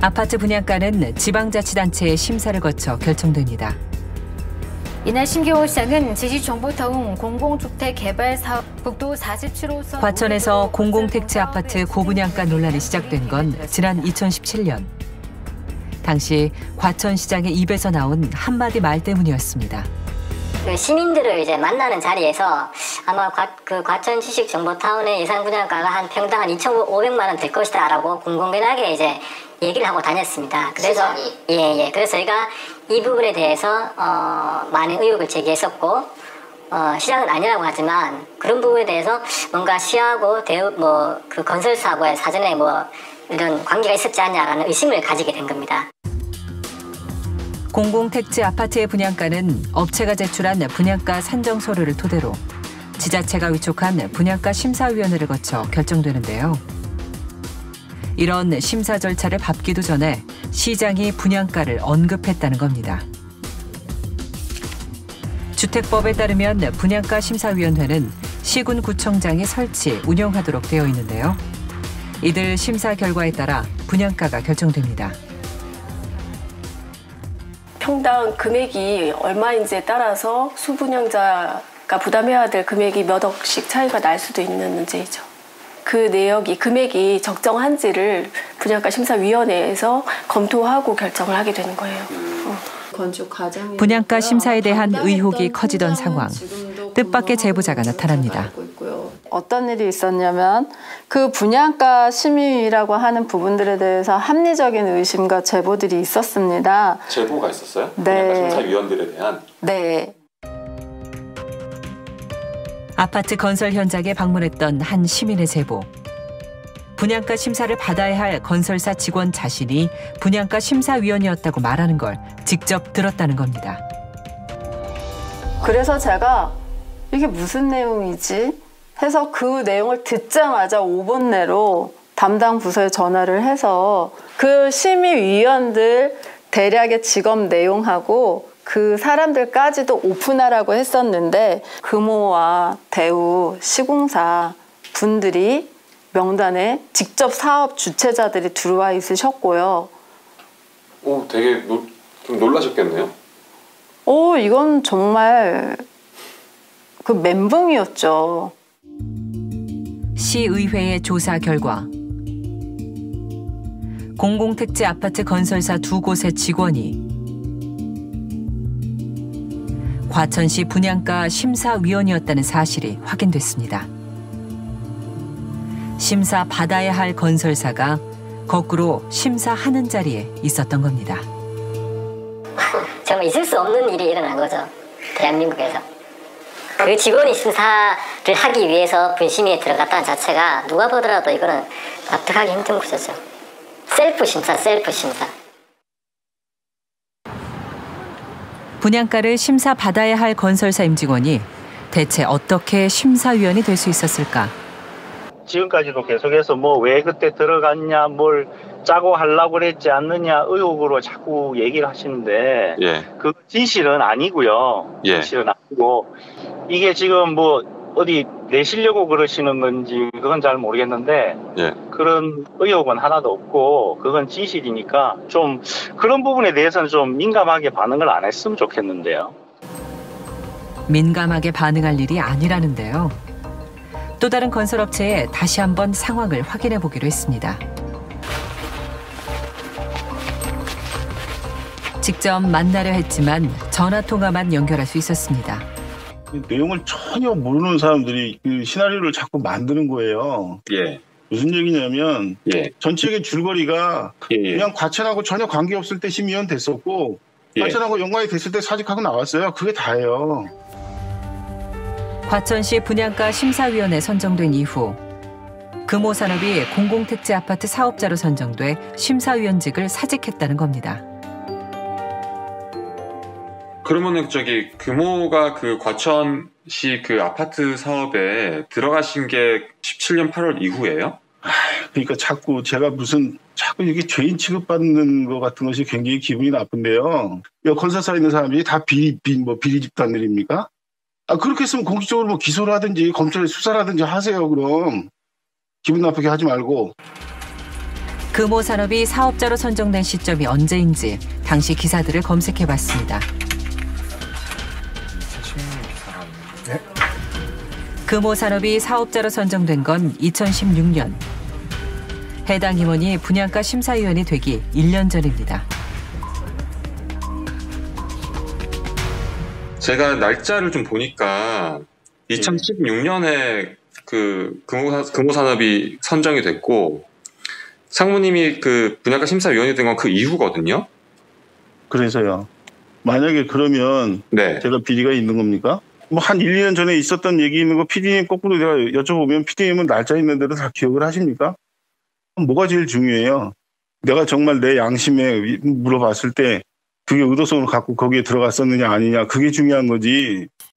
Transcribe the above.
아파트 분양가는 지방자치단체의 심사를 거쳐 결정됩니다. 이날 심경호 시장은 지지정보타운 공공주택개발사업 국도 47호선 과천에서 공공택지 아파트 고분양가 논란이 시작된 건 지난 2017년. 당시 과천시장의 입에서 나온 한마디 말 때문이었습니다. 시민들을 이제 만나는 자리에서 아마 과천 지식정보타운의 예상 분양가가 한 평당 한 2,500만 원 될 것이다라고 공공연하게 이제 얘기를 하고 다녔습니다. 그래서 그래서 저희가 이 부분에 대해서 많은 의혹을 제기했었고 시장은 아니라고 하지만 그런 부분에 대해서 뭔가 시하고 그 건설사하고의 사전에 이런 관계가 있었지 않냐라는 의심을 가지게 된 겁니다. 공공택지 아파트의 분양가는 업체가 제출한 분양가 산정 서류를 토대로 지자체가 위촉한 분양가 심사위원회를 거쳐 결정되는데요. 이런 심사 절차를 밟기도 전에 시장이 분양가를 언급했다는 겁니다. 주택법에 따르면 분양가 심사위원회는 시군구청장이 설치, 운영하도록 되어 있는데요. 이들 심사 결과에 따라 분양가가 결정됩니다. 평당 금액이 얼마인지에 따라서 수분양자가 부담해야 될 금액이 몇 억씩 차이가 날 수도 있는 문제이죠. 그 내역이 금액이 적정한지를 분양가 심사위원회에서 검토하고 결정을 하게 되는 거예요. 분양가 심사에 대한 의혹이 커지던 상황. 뜻밖의 제보자가 나타납니다. 어떤 일이 있었냐면 그 분양가 심의라고 하는 부분들에 대해서 합리적인 의심과 제보들이 있었습니다. 제보가 있었어요? 네. 분양가 심사위원들에 대한? 네. 아파트 건설 현장에 방문했던 한 시민의 제보. 분양가 심사를 받아야 할 건설사 직원 자신이 분양가 심사위원이었다고 말하는 걸 직접 들었다는 겁니다. 그래서 제가 이게 무슨 내용이지? 해서 그 내용을 듣자마자 5분 내로 담당 부서에 전화를 해서 그 심의위원들 대략의 직업 내용하고 그 사람들까지도 오픈하라고 했었는데 금호와 대우, 시공사 분들이 명단에 직접 사업 주체자들이 들어와 있으셨고요. 되게 좀 놀라셨겠네요. 이건 정말 그 멘붕이었죠. 시의회의 조사 결과 공공택지 아파트 건설사 2곳의 직원이 과천시 분양가 심사위원이었다는 사실이 확인됐습니다. 심사 받아야 할 건설사가 거꾸로 심사하는 자리에 있었던 겁니다. 정말 있을 수 없는 일이 일어난 거죠. 대한민국에서. 그 직원이 심사를 하기 위해서 분심위에 들어갔다는 자체가 누가 보더라도 이거는 납득하기 힘든 구조죠. 셀프 심사. 분양가를 심사받아야 할 건설사 임직원이 대체 어떻게 심사위원이 될 수 있었을까? 지금까지도 계속해서 왜 그때 들어갔냐, 뭘 짜고 하려고 그랬지 않느냐 의혹으로 자꾸 얘기를 하시는데 그 진실은 아니고요. 진실은 아니고 이게 지금 어디 내시려고 그러시는 건지 그건 잘 모르겠는데 그런 의혹은 하나도 없고 그건 진실이니까 좀 그런 부분에 대해서는 좀 민감하게 반응을 안 했으면 좋겠는데요. 민감하게 반응할 일이 아니라는데요. 또 다른 건설업체에 다시 한번 상황을 확인해 보기로 했습니다. 직접 만나려 했지만 전화 통화만 연결할 수 있었습니다. 내용을 전혀 모르는 사람들이 그 시나리오를 자꾸 만드는 거예요. 무슨 얘기냐면 전체적인 줄거리가 그냥 과천하고 전혀 관계없을 때 심의원 됐었고 과천하고 연관이 됐을 때 사직하고 나왔어요. 그게 다예요. 과천시 분양가 심사위원회 선정된 이후 금호산업이 공공택지 아파트 사업자로 선정돼 심사위원직을 사직했다는 겁니다. 그러면은 금호가 그 과천시 그 아파트 사업에 들어가신 게 17년 8월 이후예요? 그러니까 자꾸 이게 죄인 취급받는 것 같은 것이 굉장히 기분이 나쁜데요. 건설사에 있는 사람들이 다 비리 집단들입니까? 그렇게 했으면 공식적으로 기소를 하든지 검찰에 수사를 하든지 하세요. 그럼 기분 나쁘게 하지 말고. 금호산업이 사업자로 선정된 시점이 언제인지 당시 기사들을 검색해봤습니다. 금호산업이 사업자로 선정된 건 2016년. 해당 임원이 분양가 심사위원이 되기 1년 전입니다. 제가 날짜를 좀 보니까 2016년에 그 금호산업이 선정이 됐고 상무님이 그 분양가 심사위원이 된 건 그 이후거든요. 그래서요. 만약에 그러면 네. 제가 비리가 있는 겁니까? 뭐 한 1, 2년 전에 있었던 얘기 있는 거 PD님 거꾸로 내가 여쭤보면 PD님은 날짜 있는 대로 다 기억을 하십니까? 뭐가 제일 중요해요? 내가 정말 내 양심에 물어봤을 때 그게 의도성을 갖고 거기에 들어갔었느냐 아니냐 그게 중요한 거지.